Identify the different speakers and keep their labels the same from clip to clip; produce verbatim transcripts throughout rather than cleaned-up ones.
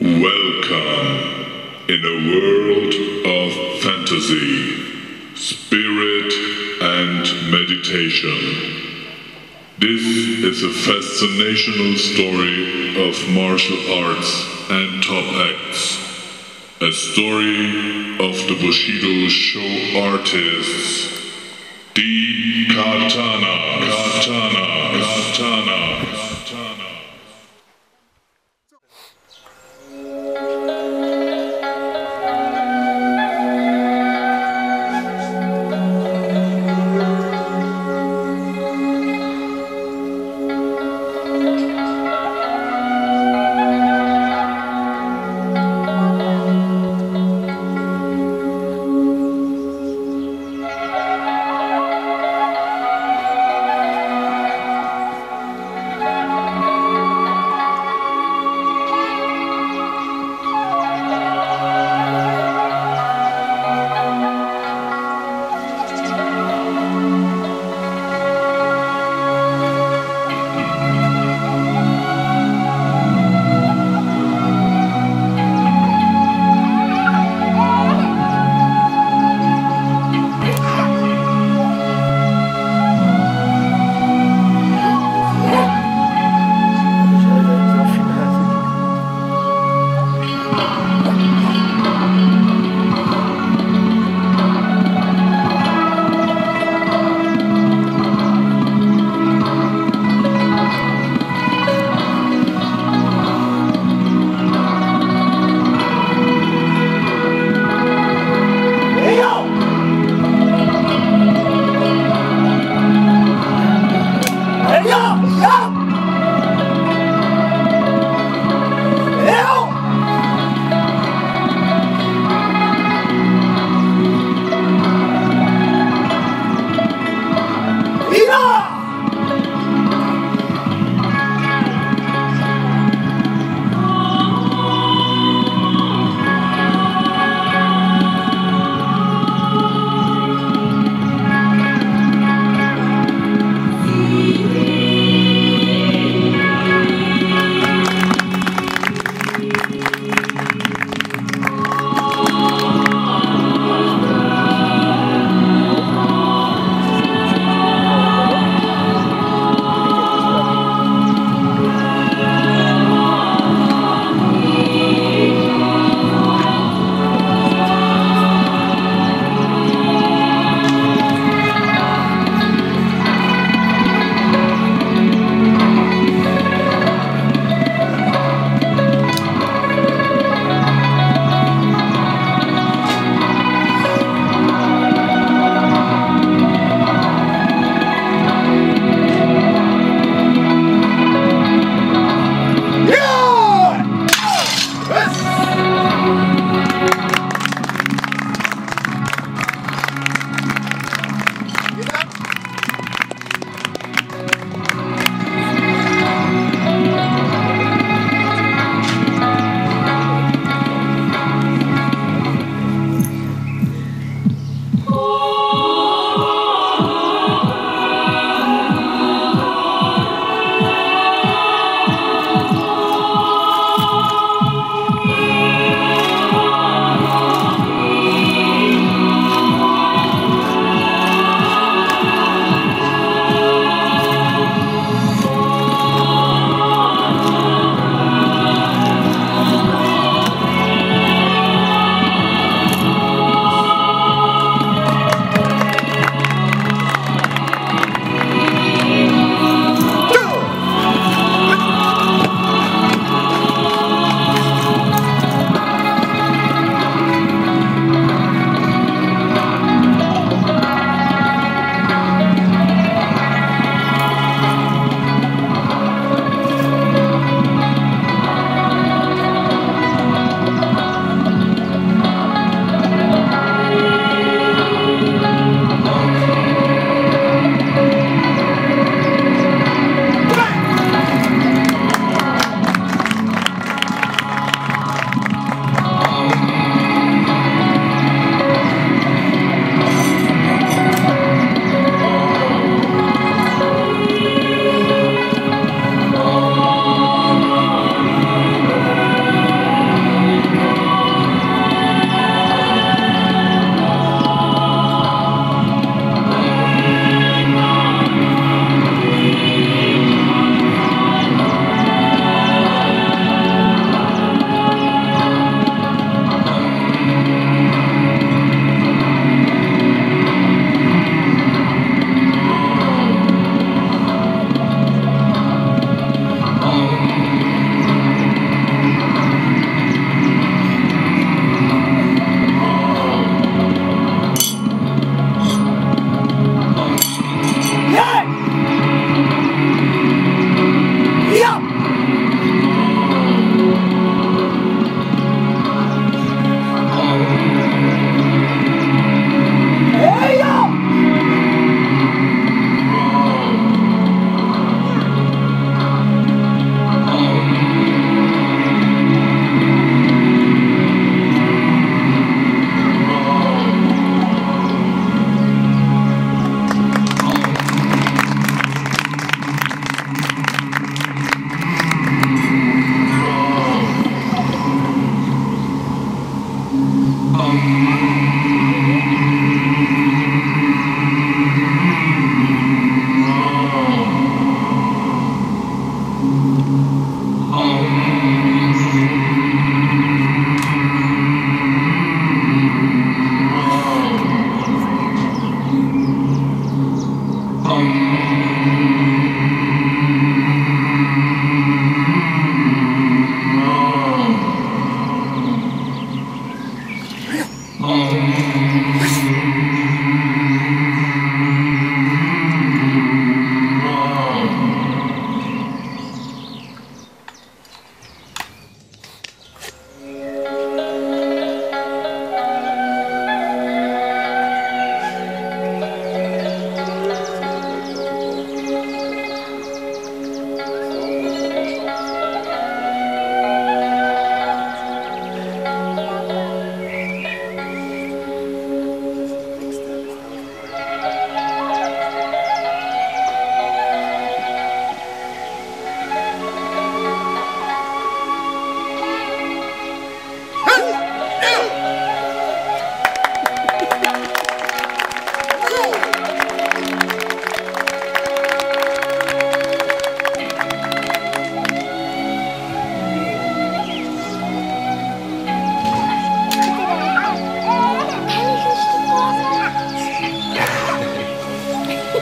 Speaker 1: Welcome in a world of fantasy, spirit and meditation. This is a fascinational story of martial arts and top acts. A story of the Bushido show artists. The Katana, Katana, Katana, Katana.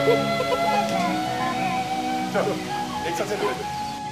Speaker 2: Nächster Zettel bitte.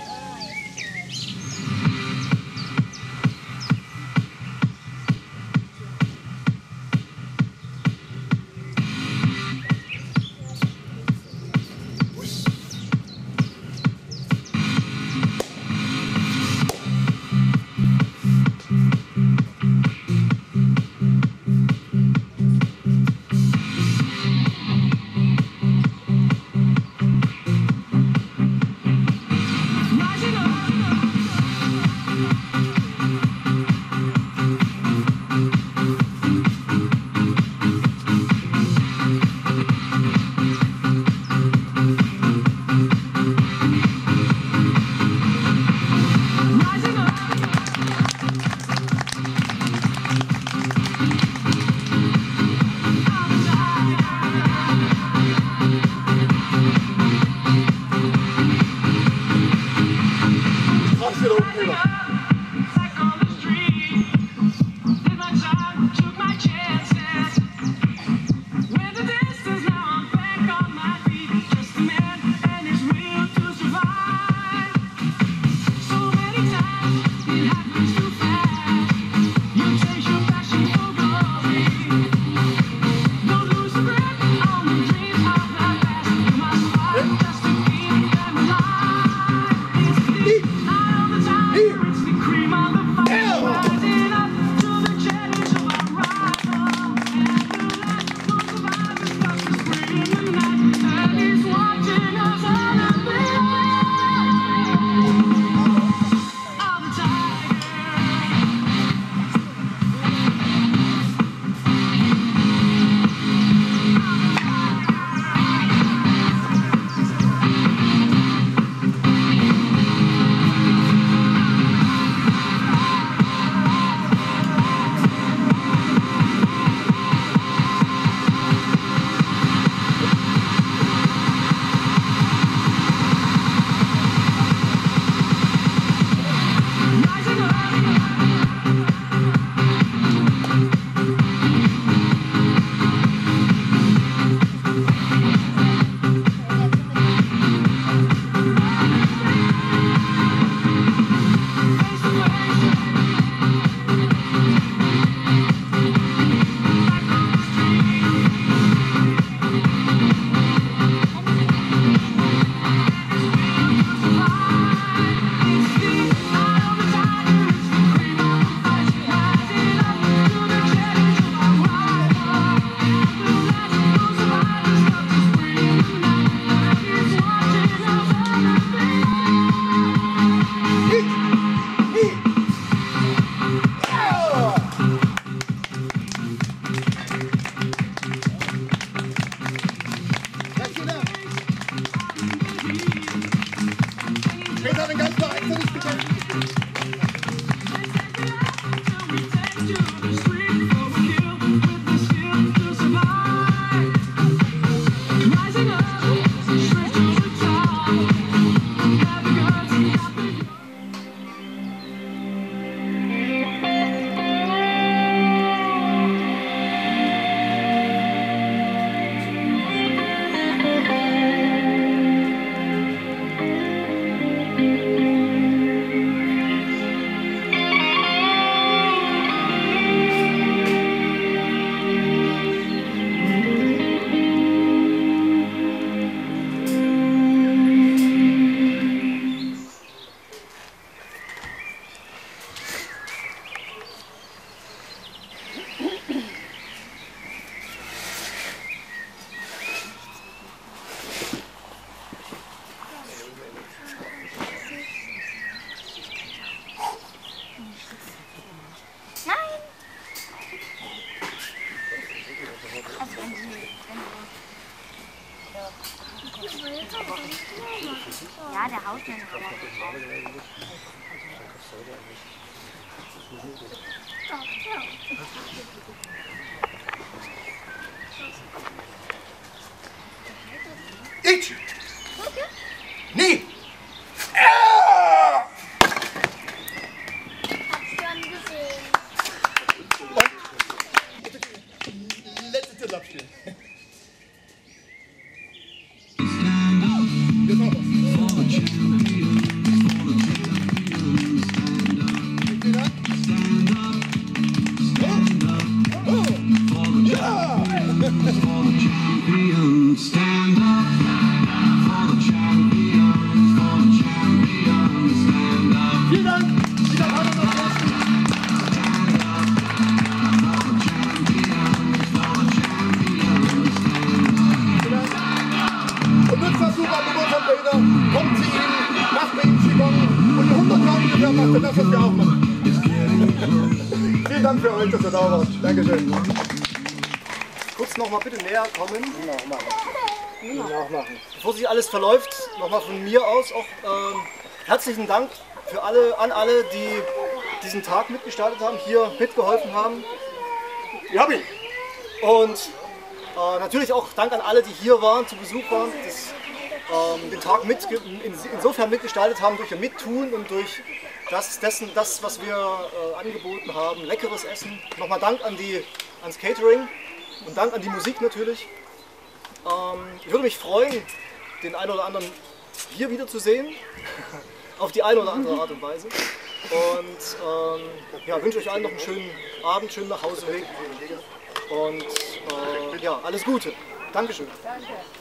Speaker 3: Ja, der haut mir noch.
Speaker 2: Ich! Nie! Ah!
Speaker 3: Hab's schon gesehen.
Speaker 2: Letzte Zettel abspielen.
Speaker 4: stand up for the champions, for the champions, stand up.
Speaker 2: Vielen Dank! Wieder Hand auf das Und Nutzversuch am Geburtstag, kommt zu ihm, macht bei ihm Qigong und die hunderttausend ungefähr macht er das, was wir auch machen. Vielen Dank für euch, dass ihr da wart. Dankeschön. Kurz noch mal bitte näher kommen. Nachmachen. Nachmachen. Bevor sich alles verläuft, nochmal von mir aus auch ähm, herzlichen Dank für alle, an alle, die diesen Tag mitgestaltet haben, hier mitgeholfen haben. Ja, und äh, natürlich auch Dank an alle, die hier waren, zu Besuch waren, das, ähm, den Tag mit, in, insofern mitgestaltet haben durch ihr Mittun und durch das, dessen, das was wir äh, angeboten haben, leckeres Essen. Nochmal Dank an die, ans Catering und Dank an die Musik natürlich. Ähm, ich würde mich freuen, den einen oder anderen hier wieder zu sehen, auf die eine oder andere Art und Weise. Und ähm, ja, wünsche euch allen noch einen schönen Abend, schönen Nachhauseweg und äh, ja, alles Gute. Dankeschön.
Speaker 3: Danke.